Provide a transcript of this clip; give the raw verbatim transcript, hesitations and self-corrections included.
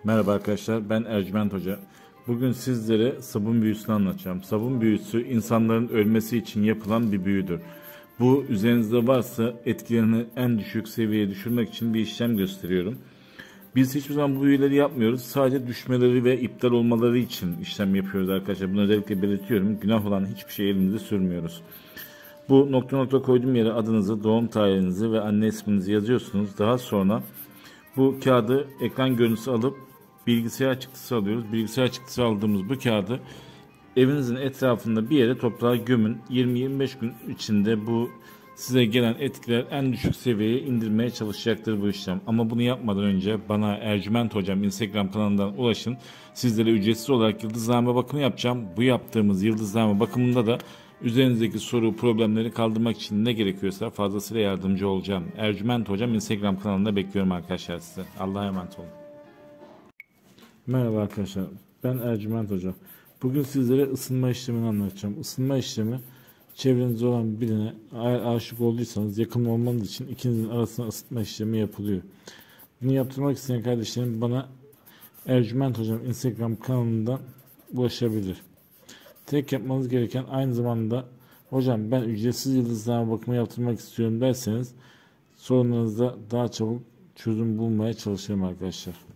Merhaba arkadaşlar, ben Ercüment Hoca. Bugün sizlere sabun büyüsünü anlatacağım. Sabun büyüsü insanların ölmesi için yapılan bir büyüdür. Bu üzerinizde varsa etkilerini en düşük seviyeye düşürmek için bir işlem gösteriyorum. Biz hiçbir zaman bu büyüleri yapmıyoruz. Sadece düşmeleri ve iptal olmaları için işlem yapıyoruz arkadaşlar. Bunu özellikle belirtiyorum. Günah olan hiçbir şey elimize sürmüyoruz. Bu nokta nokta koyduğum yere adınızı, doğum tarihinizi ve anne isminizi yazıyorsunuz. Daha sonra bu kağıdı ekran görüntüsü alıp bilgisayar çıktısı alıyoruz. Bilgisayar çıktısı aldığımız bu kağıdı evinizin etrafında bir yere toprağa gömün. yirmi yirmi beş gün içinde bu size gelen etkiler en düşük seviyeye indirmeye çalışacaktır bu işlem. Ama bunu yapmadan önce bana Ercüment Hocam Instagram kanalından ulaşın. Sizlere ücretsiz olarak yıldızlarma bakımı yapacağım. Bu yaptığımız yıldızlarma bakımında da üzerinizdeki soru, problemleri kaldırmak için ne gerekiyorsa fazlasıyla yardımcı olacağım. Ercüment Hocam Instagram kanalında bekliyorum arkadaşlar size. Allah'a emanet olun. Merhaba arkadaşlar, ben Ercüment Hoca. Bugün sizlere ısınma işlemini anlatacağım. Isınma işlemi, çevrenizde olan birine eğer aşık olduysanız yakın olmanız için ikinizin arasında ısıtma işlemi yapılıyor. Bunu yaptırmak isteyen kardeşlerim bana Ercüment Hocam Instagram kanalından ulaşabilir. Tek yapmanız gereken aynı zamanda hocam ben ücretsiz yıldızlama bakımı yaptırmak istiyorum derseniz sorunlarınızda daha çabuk çözüm bulmaya çalışırım arkadaşlar.